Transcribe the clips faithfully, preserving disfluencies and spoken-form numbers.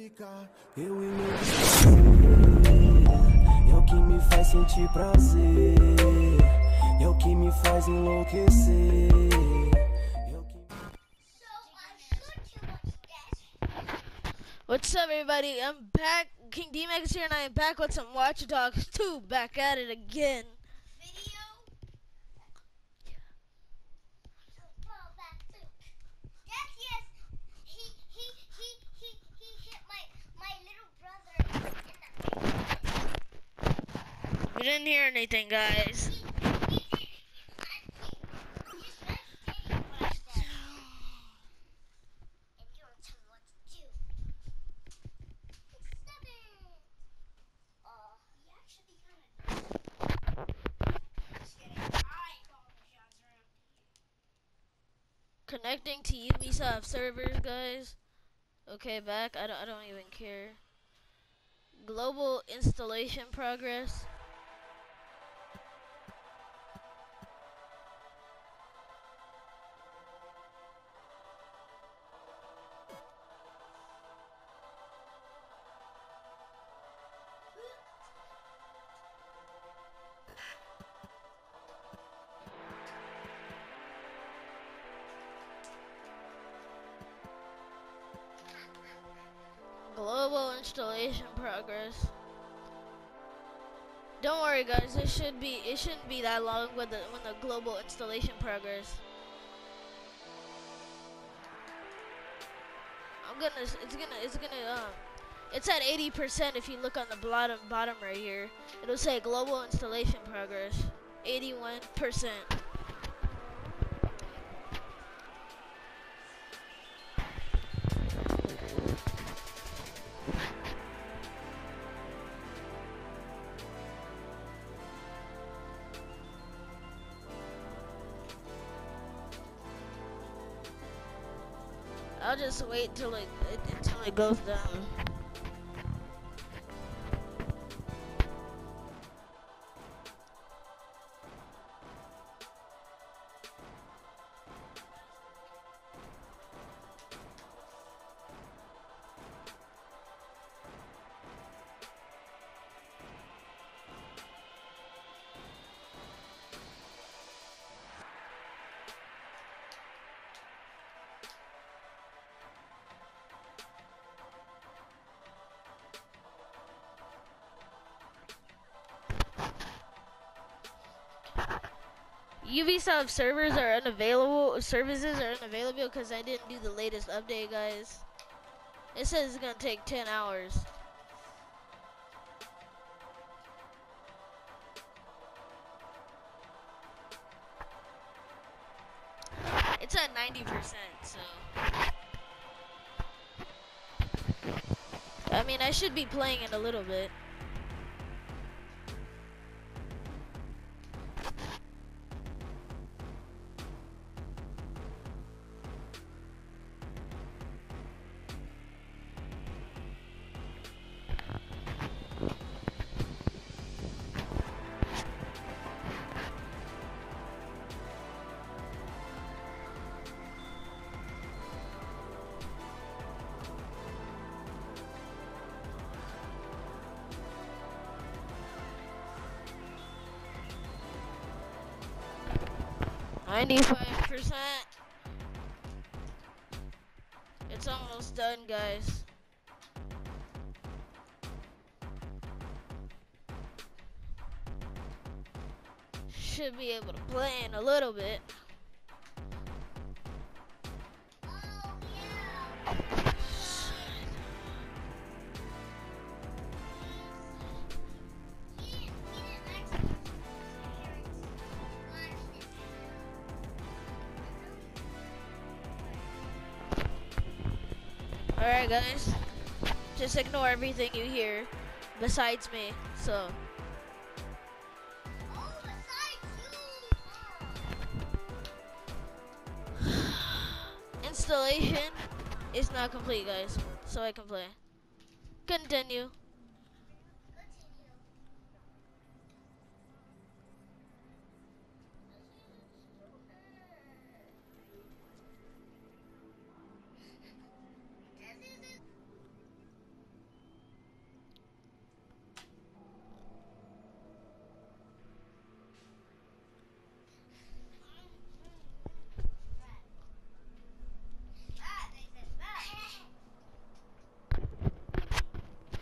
ficar, eu e meu é o que me faz sentir prazer, é o que me faz enlouquecer. What's up, everybody? I'm back. King D-Max here, and I am back with some Watch Dogs two. Back at it again. Video. Yes, yes. He he he he he hit my my little brother in the. We didn't hear anything, guys. He, he did. He, his red teddy flashed at me. And you don't tell me what to do. Stop it. Uh, he actually kind of. Just kidding. I call the shots around here. Connecting to Ubisoft servers, guys. Okay, back. I don't, I don't even care. Global installation progress. Global installation progress. Don't worry, guys. It should be. It shouldn't be that long with the when the global installation progress. I'm gonna. It's gonna. It's gonna. Um. It's at eighty percent. If you look on the bottom bottom right here, it'll say global installation progress. eighty-one percent. I'll just wait till it, it until it goes down. Ubisoft servers are unavailable. Services are unavailable because I didn't do the latest update, guys. It says it's gonna take ten hours. It's at ninety percent, so. I mean, I should be playing it a little bit. ninety-five percent. It's almost done, guys. Should be able to play in a little bit. Oh, yeah. He didn't, he didn't actually flash it. Alright, guys. Just ignore everything you hear besides me. So. Oh, besides you. Installation is not complete, guys. So I can play. Continue.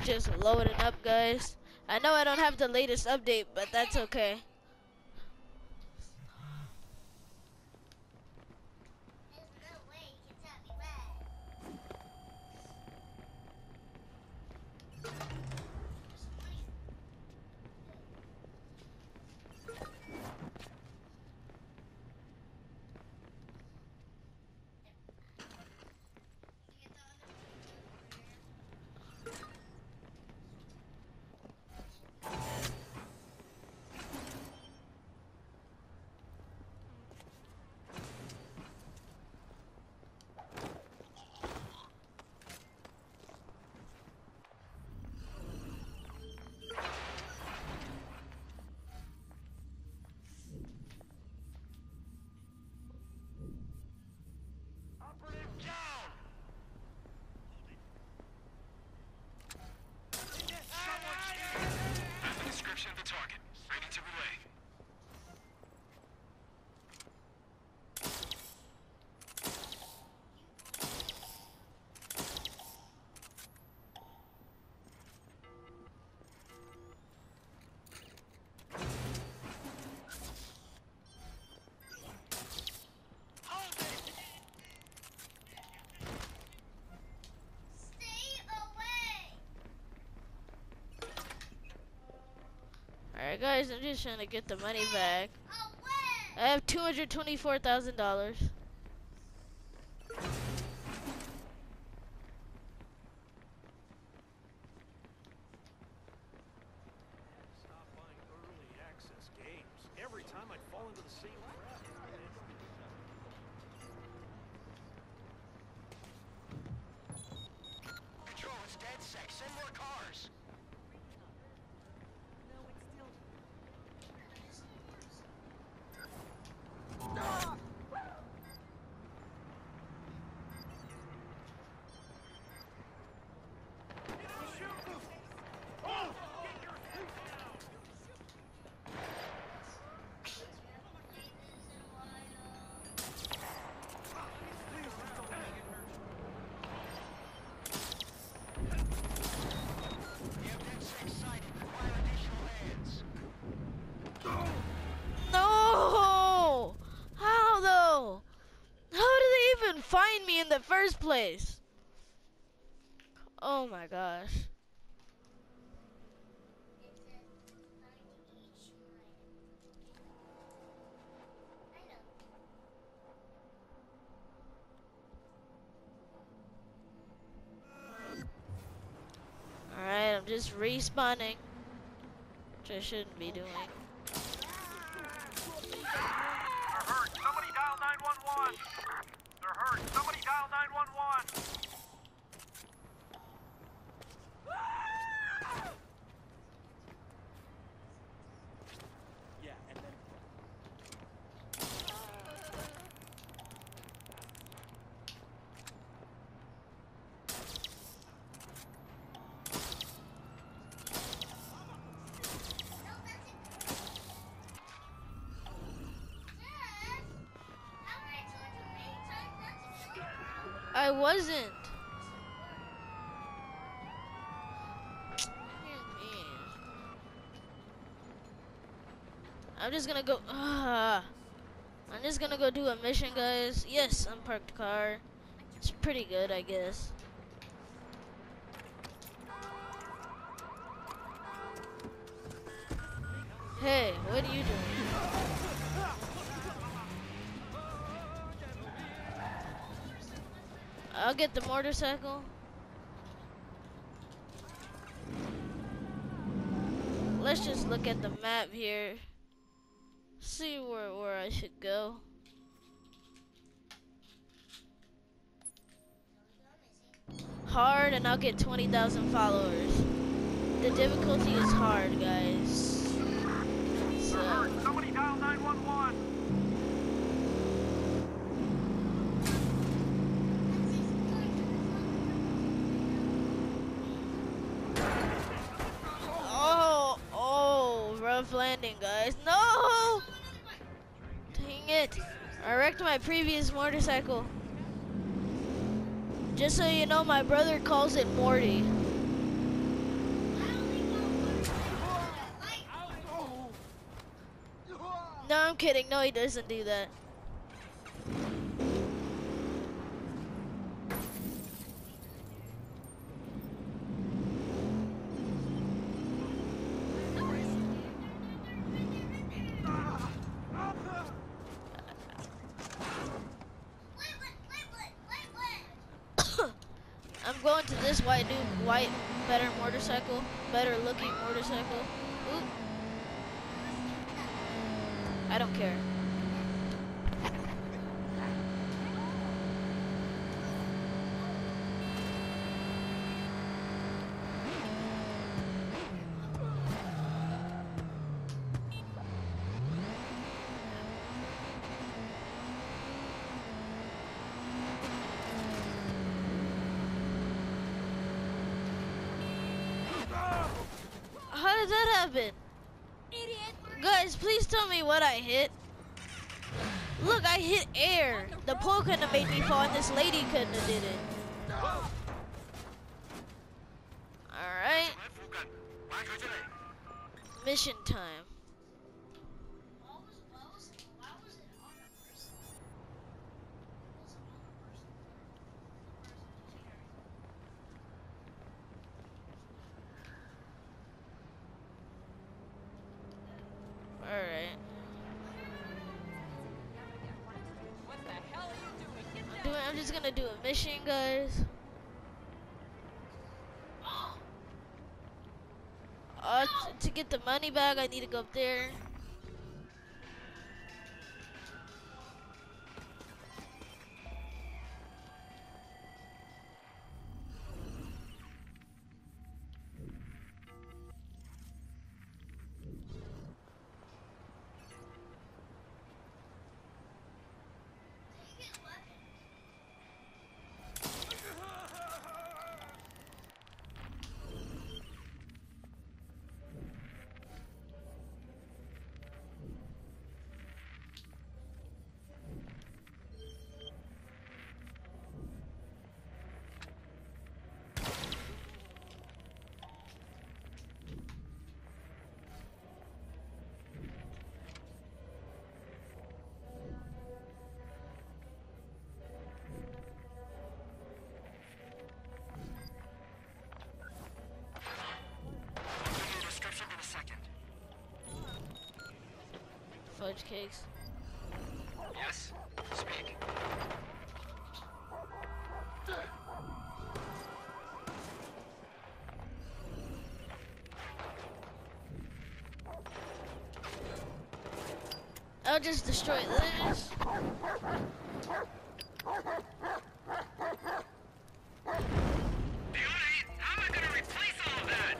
just loading up, guys. I know I don't have the latest update, but that's okay. There's no way you can tell me where. Description of the target. Ready to relay. Stay away. Alright, guys, I'm just trying to get the money back. Away. I have two hundred twenty-four thousand dollars. Stop buying early access games. Every time I fall into the same trap. Control, it's dead safe. Send more cars. You have dead safe sighted. Require additional hands. No! How though? How did they even find me in the first place? Oh my gosh. Alright, I'm just respawning. Which I shouldn't be doing. They're hurt. Somebody dial nine one one. They're hurt. Somebody dial nine one one. Yeah, and then I wasn't. I'm just gonna go. Uh, I'm just gonna go do a mission, guys. Yes, unparked car. It's pretty good, I guess. Hey, what are you doing? I'll get the motorcycle. Let's just look at the map here. See where, where I should go. Hard, and I'll get twenty thousand followers. The difficulty is hard, guys. So. somebody dial nine one one. Oh, oh, rough landing, guys. No! Dang it. I wrecked my previous motorcycle. Just so you know, my brother calls it Morty. No, I'm kidding. No, he doesn't do that. I'm going to this white dude, white, better motorcycle, better looking motorcycle. Oop. I don't care. How did that happen? Guys, please tell me what I hit. Look, I hit air. The pole couldn't have made me fall, and this lady couldn't have did it. Alright. Mission time. Alright. What the hell are you doing? Get I'm doing I'm just gonna do a mission, guys. Uh t to get the money back, I need to go up there. Description in a second. Fudge cakes. Yes? Speak. I'll just destroy this. How am I gonna replace all of that?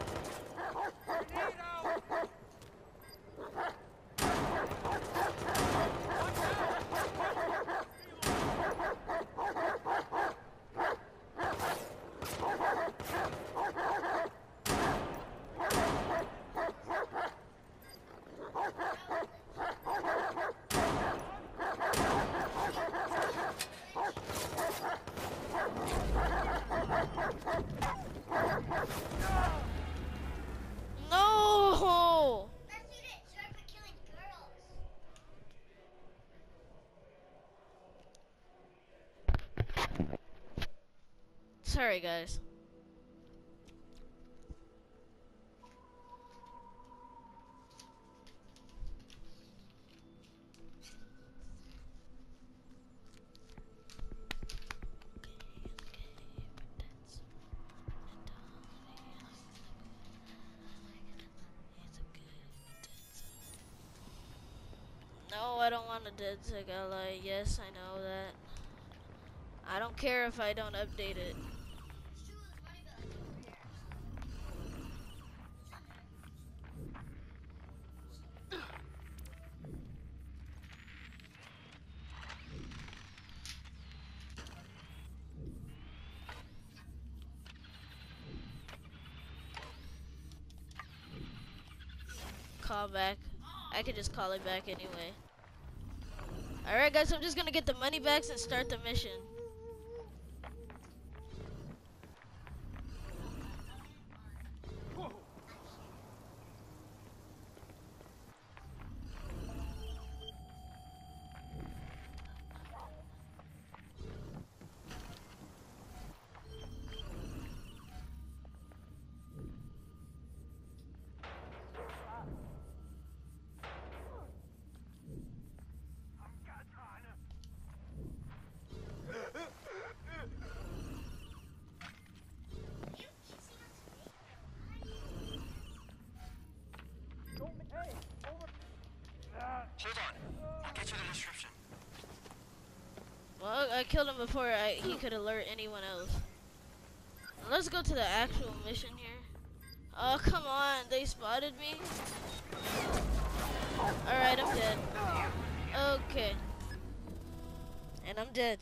No! That's you didn't start by killing girls. Sorry, guys. No, I don't want a DedSec ally. Yes, I know that. I don't care if I don't update it. Call back. I could just call it back anyway. Alright guys, I'm just gonna get the money back and start the mission. killed him before I, he could alert anyone else. Let's go to the actual mission here. Oh, come on. They spotted me. Alright, I'm dead. Okay. And I'm dead.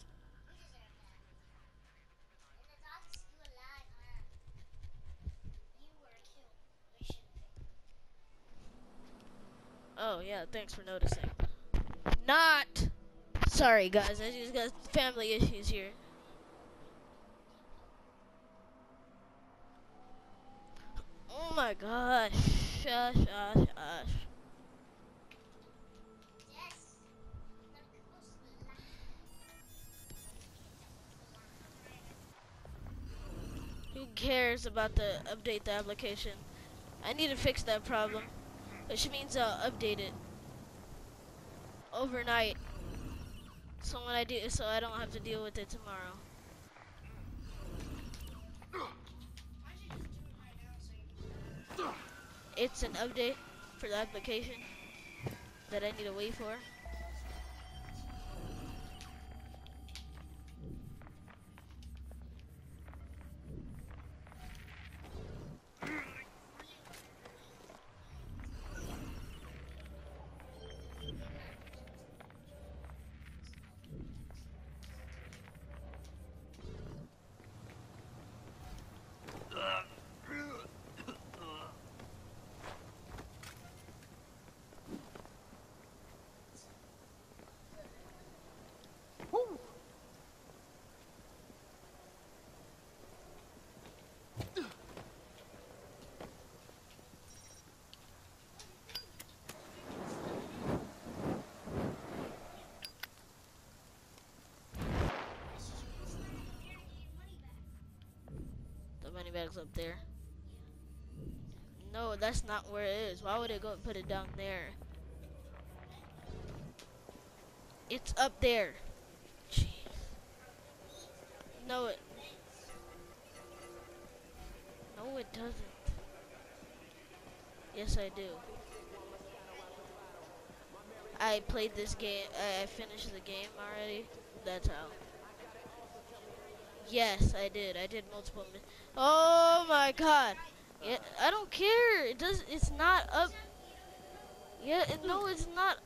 Oh, yeah, thanks for noticing. Not! Sorry, guys, I just got family issues here. Oh my gosh. Shush, shush, shush. Who cares about the update the application? I need to fix that problem, which means I'll update it overnight. So when I do, so I don't have to deal with it tomorrow. It's an update for the application that I need to wait for. The money bag's up there. No, that's not where it is. Why would it go and put it down there? It's up there. Jeez. No, it. No, it doesn't. Yes, I do. I played this game. I finished the game already. That's how. Yes, I did. I did multiple. Mi oh my god. Yeah, I don't care. It does. It's not up. Yeah, it, no, it's not.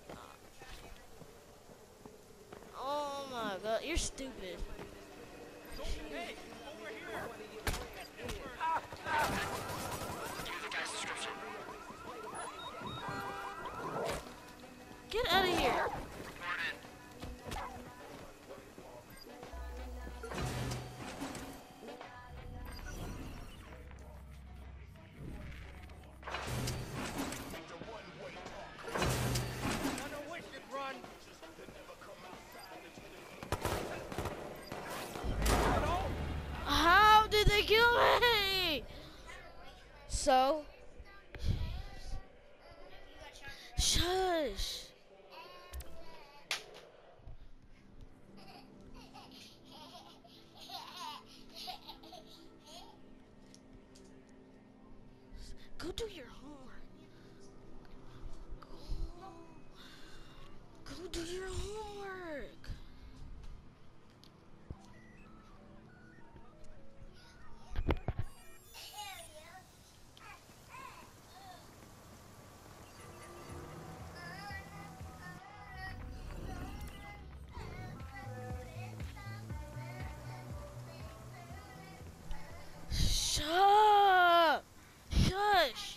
Oh my god, you're stupid. Hey, over here. Give the guy's description. Get out of here. Report in. How did they kill me? So? Shush. Go do your homework. Go, go do your homework. Shut up. Shush.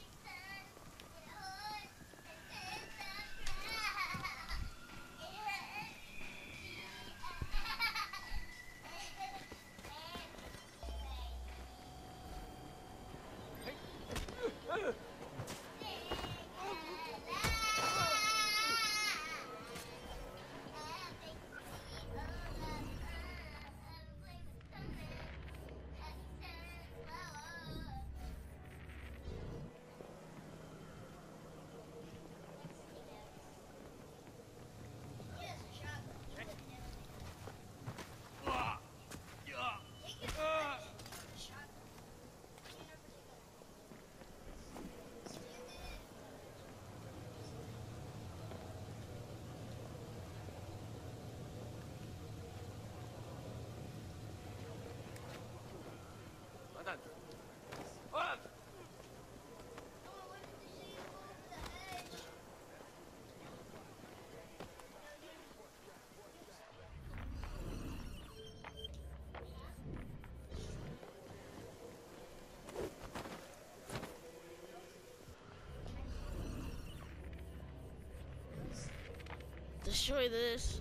destroy this.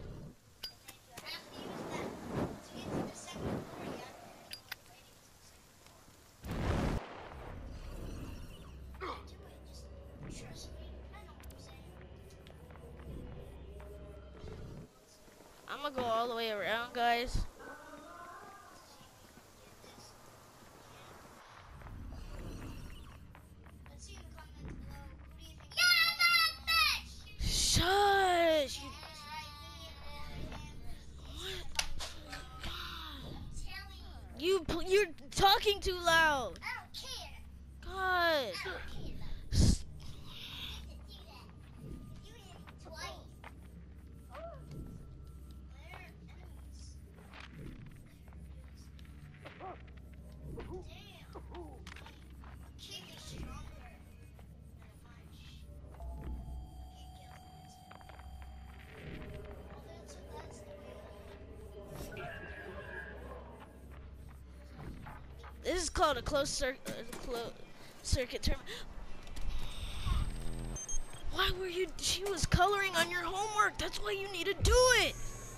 I'm gonna go all the way around, guys. Shush! You, what? You, pl- you're talking too loud. God. S- This is called a closed cir- uh, clo- circuit term. Why were you? She was coloring on your homework. That's why you need to do it.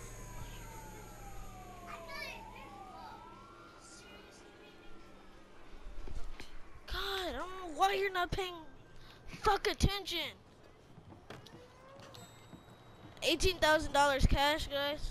God, I don't know why you're not paying fuck attention. Eighteen thousand dollars cash, guys.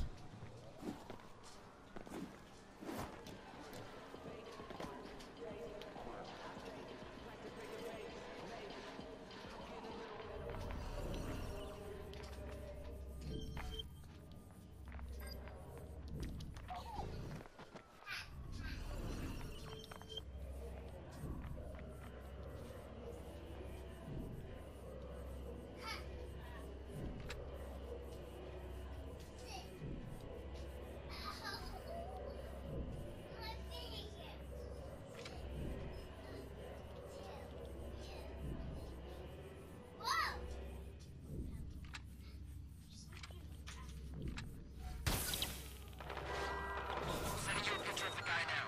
Sending you a picture of the guy now.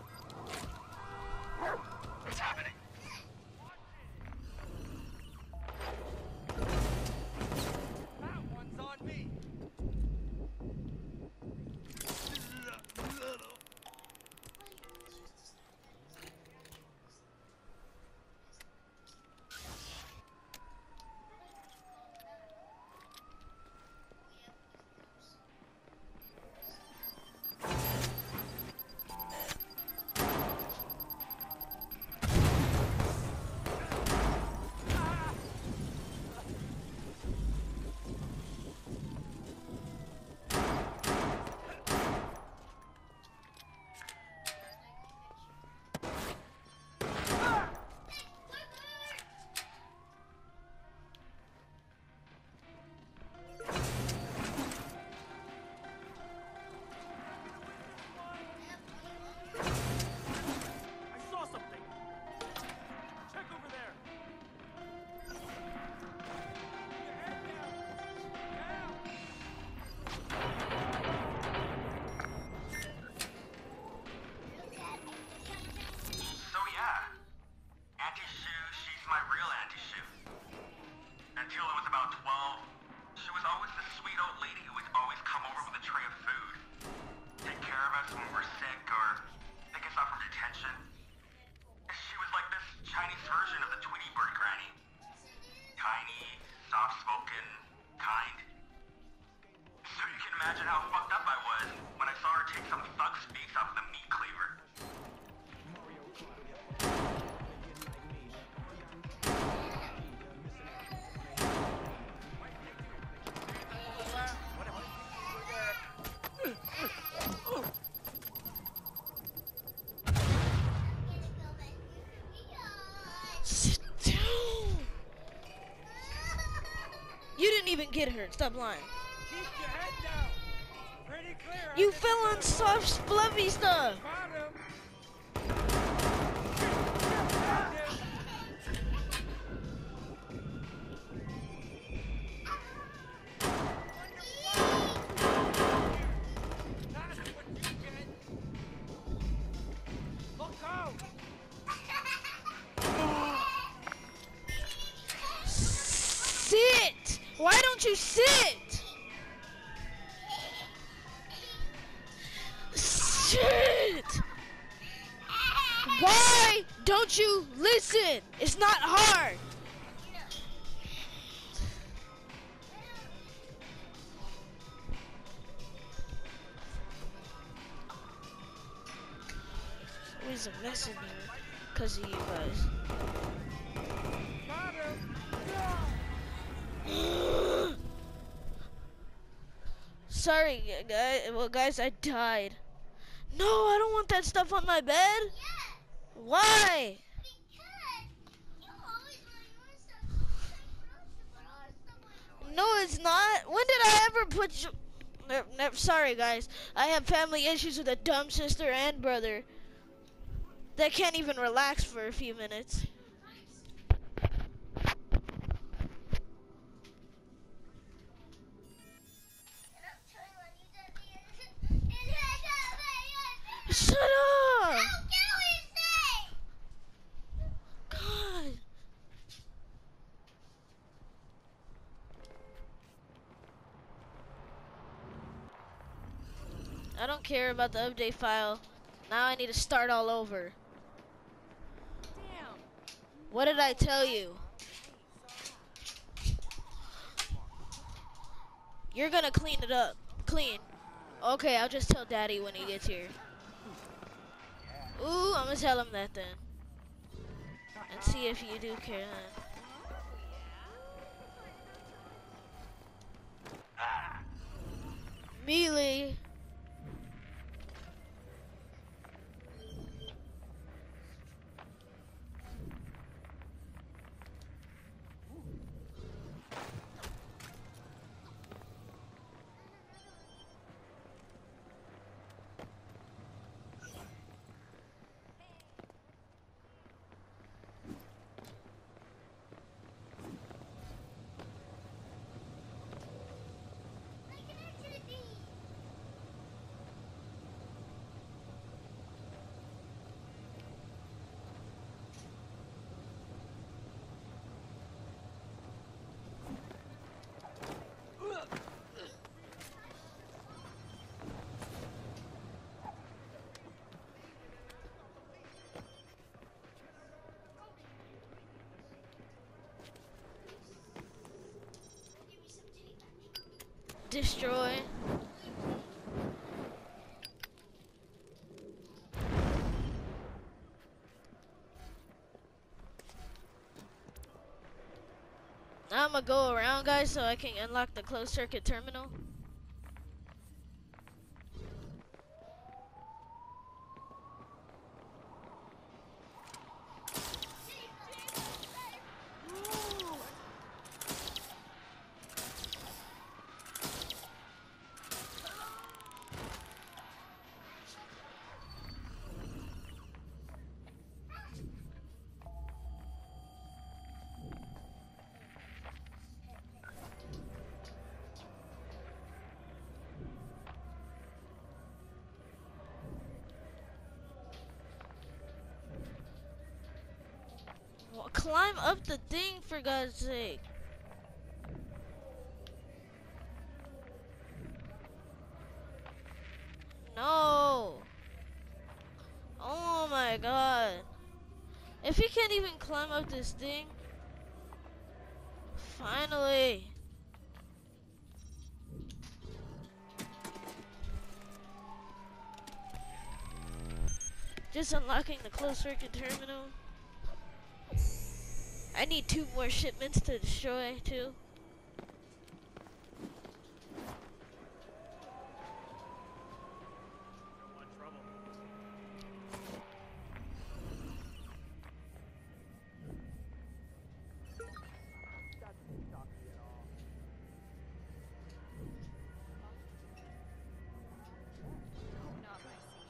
What's happening? That one's on me. I saw something. Check over there. Your head down. Down. So yeah, Auntie Sue, she's my real Auntie Sue. Until I was about twelve, she was always the sweet old lady who would always come over with a tray of food, take care of us when we were sick or pick us up from detention. She was like this Chinese version of the Tweety Bird granny. Tiny, soft-spoken, kind. So you can imagine how fucked up I was when I saw her take some thug's face off the meat cleaver. Sit down. You didn't even get her. Stop lying. Keep your head down. Pretty clear. You fell on soft, fluffy stuff. Bottom. That's what you get. Look out. Sit. Why don't you sit? Why don't you listen? It's not hard. Always a mess in here because of you guys. Sorry, guys. Well, guys, I died. No, I don't want that stuff on my bed. Yeah, Why? because you always want your stuff. So it's time for us to put our stuff on yours. No, it's not. When did I ever put you? Never, never, sorry, guys. I have family issues with a dumb sister and brother that can't even relax for a few minutes. And I'm telling you that the and I Shut up! How can we say? God. I don't care about the update file. Now I need to start all over. Damn. What did I tell you? You're gonna clean it up. Clean. Okay, I'll just tell Daddy when he gets here. Ooh, I'm gonna tell him that then. And see if you do care then. Melee. I can actually be. Give me some tape. Destroy. Now I'm gonna go around, guys, so I can unlock the closed circuit terminal. Well, climb up the thing, for God's sake. No. Oh my God. If he can't even climb up this thing. Finally. Just unlocking the closed circuit terminal. I need two more shipments to destroy too. Not my scene.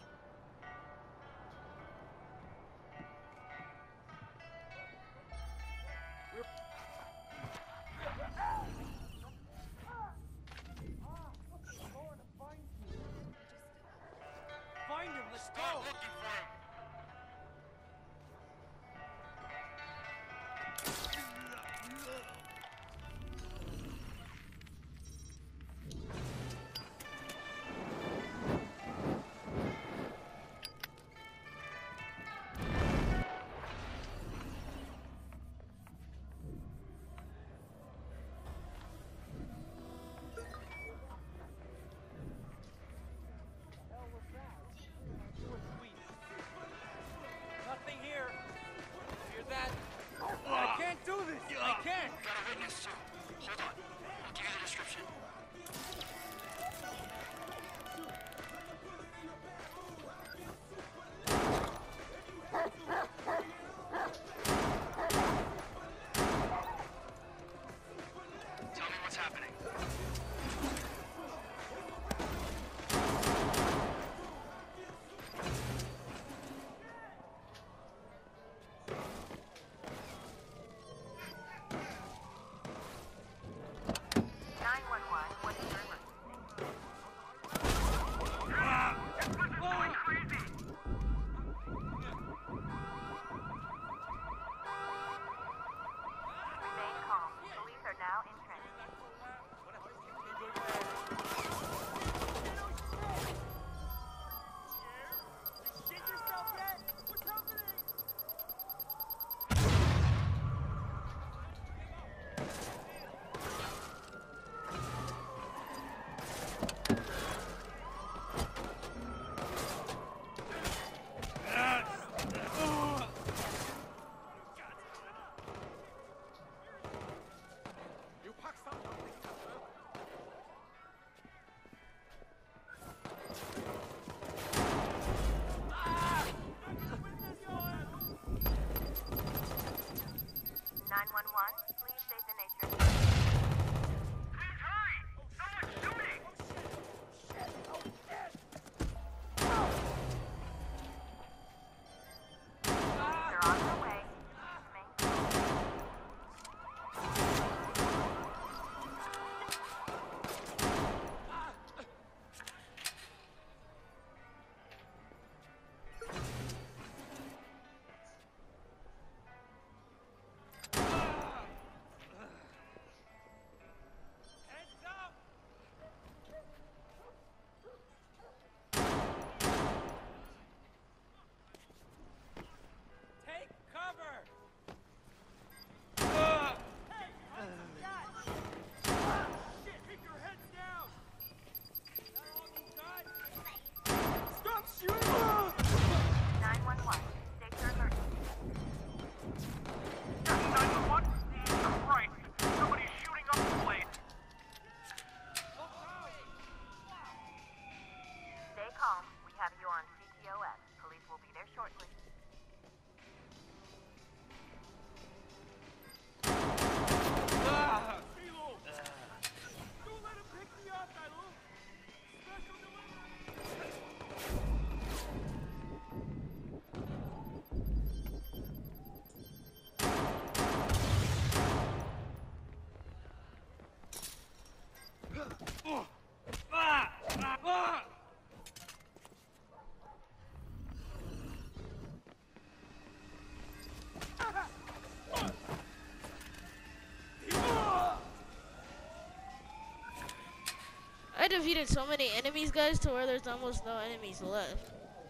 defeated so many enemies, guys, to where there's almost no enemies left.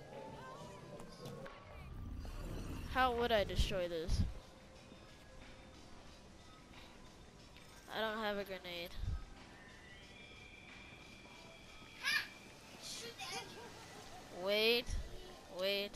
How would I destroy this? I don't have a grenade. Shoot the enemy. Wait, wait.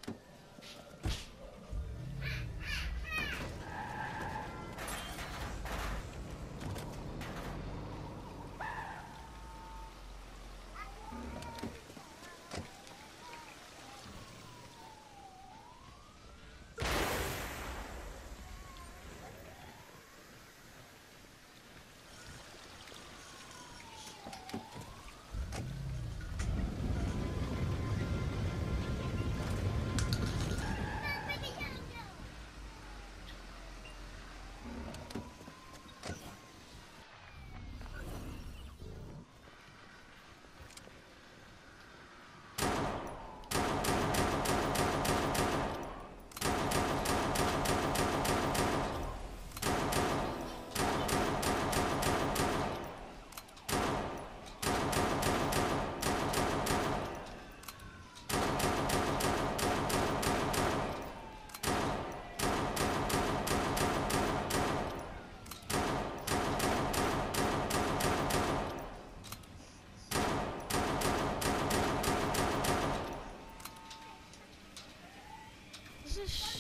This is sh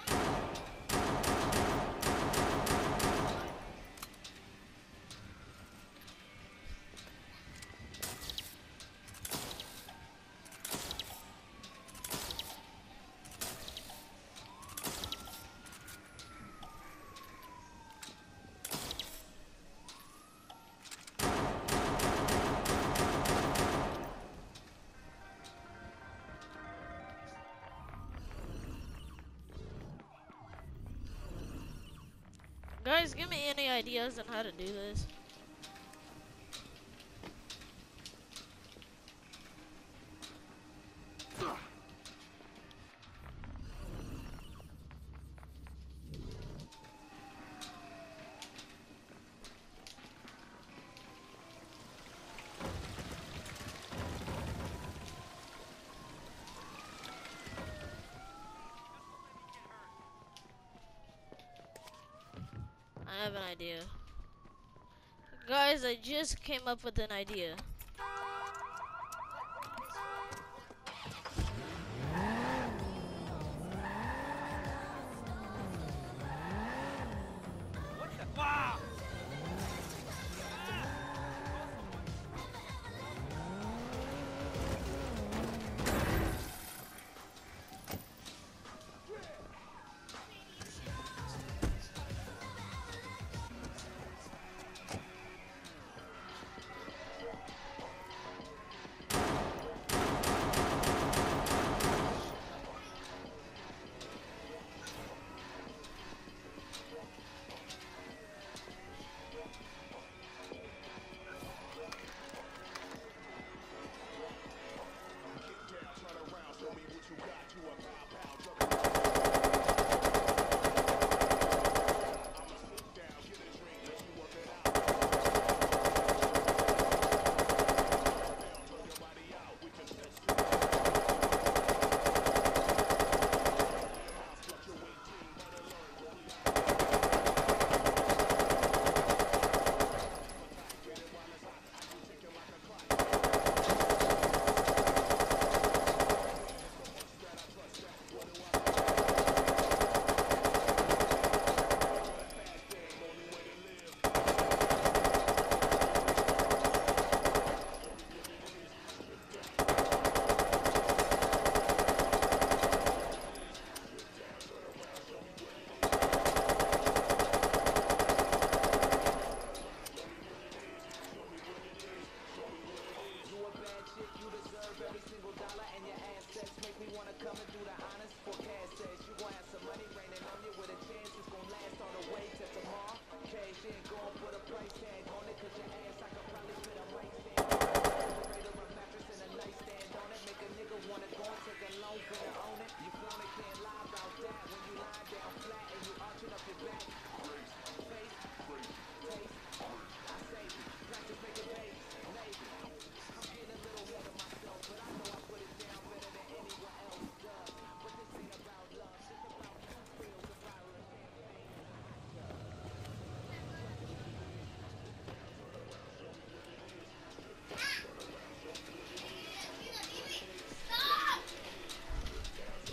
Guys, give me any ideas on how to do this. I have an idea. Guys, I just came up with an idea.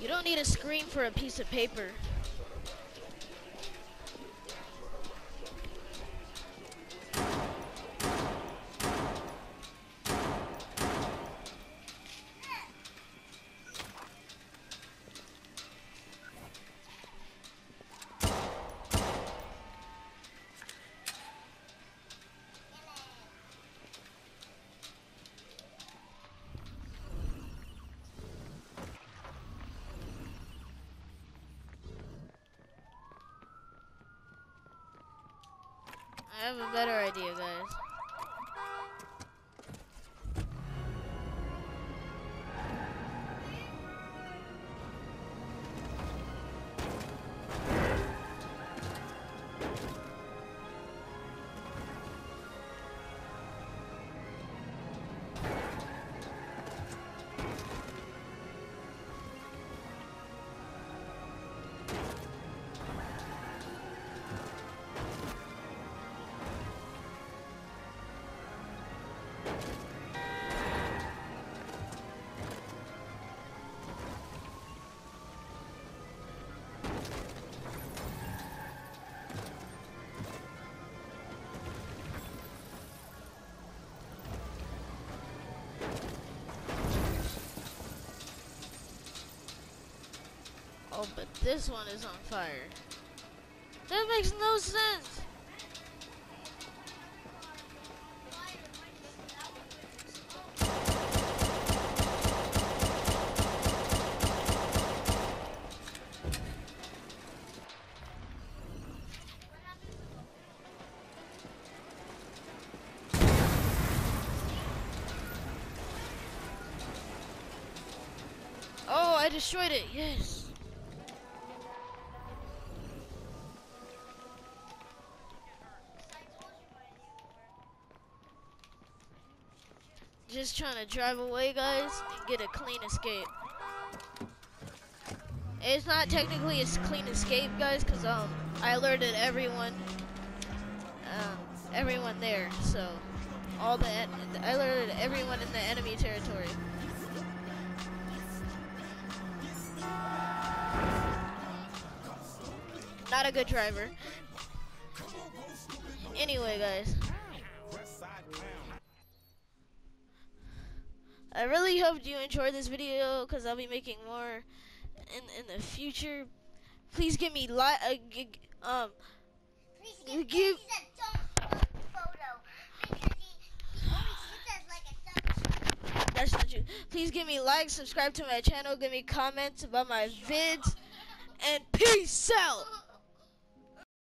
You don't need a screen for a piece of paper. I have a better idea, guys. Oh, but this one is on fire. That makes no sense. Oh, I destroyed it. Yes. Just trying to drive away, guys, and get a clean escape. It's not technically a clean escape, guys, because um I alerted everyone, um everyone there. So all the I alerted everyone in the enemy territory. Not a good driver. Anyway, guys. I really hope you enjoyed this video because I'll be making more in in the future. Please give me like uh, g um Please give, give he said don't post photo because he, he always hits us like a thumbs. that's not true. Please give me likes, subscribe to my channel, give me comments about my vids, and peace out.